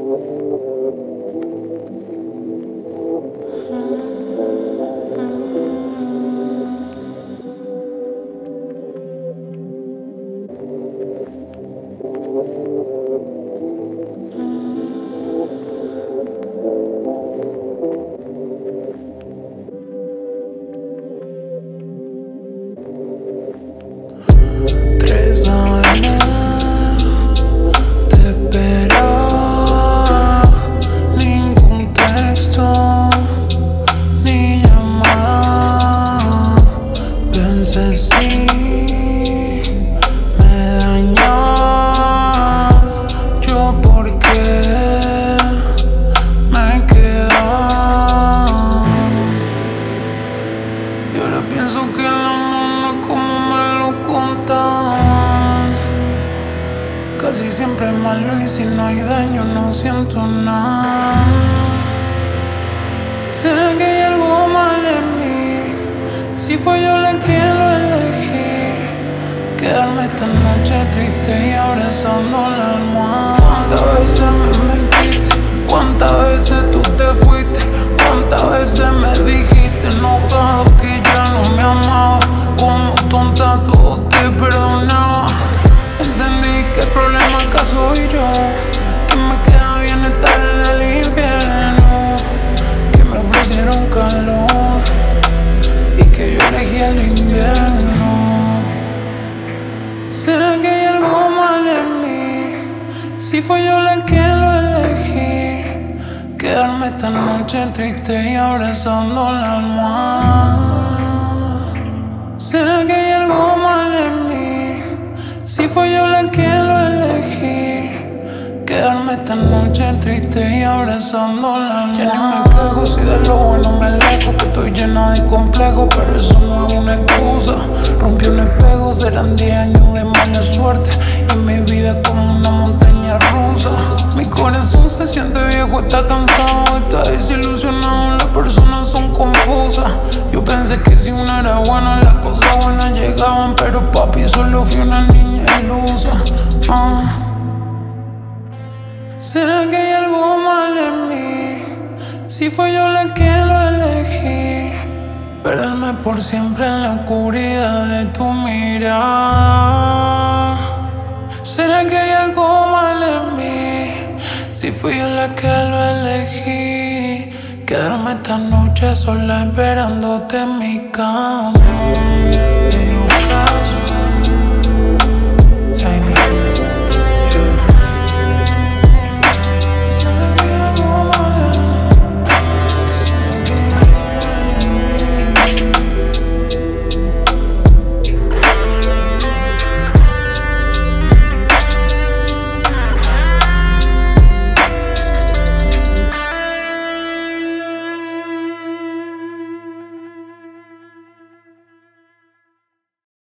Pienso que el amor no es como me lo contan. Casi siempre es malo y si no hay daño no siento nada. ¿Será que hay algo mal en mí? Si fue yo la que lo elegí. Quedarme esta noche triste y abrazando la almohada. ¿Cuántas veces me mentiste? ¿Cuántas veces tú te fuiste? ¿Cuántas veces me dijiste enojado que ya no me amaba? Como tonta todo te perdonaba. Entendí que el problema acá soy yo, que me queda bien estar en el infierno, que me ofrecieron calor y que yo elegí el invierno. ¿Será que hay algo mal en mí? Si fue yo la que lo elegí. Quedarme esta noche triste y abrazando la almohada. ¿Será que hay algo mal en mí? Si fue yo la que lo elegí. Quedarme esta noche triste y abrazando la almohada. Ya ni me quejo si de lo bueno me alejo, que estoy llena de complejos, pero eso no es una excusa. Rompí un espejo, serán 10 años de mala suerte y mi vida es como una montaña rusa. Mi corazón se siente viejo, está cansado, está desilusionado, las personas son confusas. Yo pensé que si una era buena, las cosas buenas llegaban, pero papi, solo fui una niña ilusa. ¿Será que hay algo mal en mí? Si fue yo la que lo elegí. Perderme por siempre en la oscuridad de tu mirada. ¿Será que hay algo mal en mí? Si fui yo la que lo elegí. Quedarme esta noche sola esperándote en mi cama.